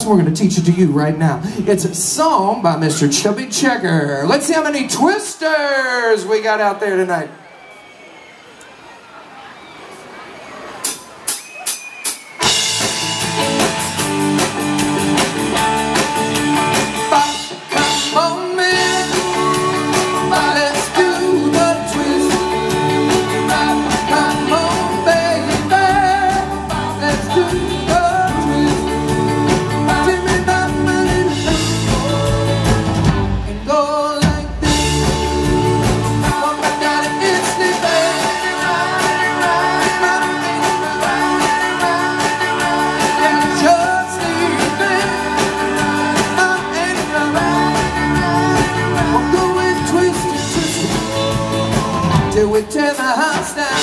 We're going to teach it to you right now. It's a song by Mr. Chubby Checker. Let's see how many twisters we got out there tonight. Till we tear the house down.